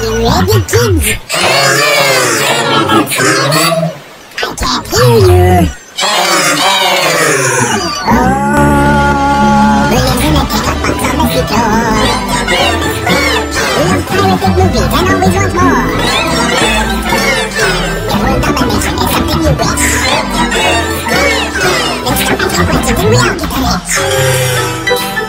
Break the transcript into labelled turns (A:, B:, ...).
A: ready, kids? I can't hear you. Oh, brilliant and pick up box on the floor. Love pirated movies and always want more. If world domination is something you wish, then stop incorporating and we all get rich.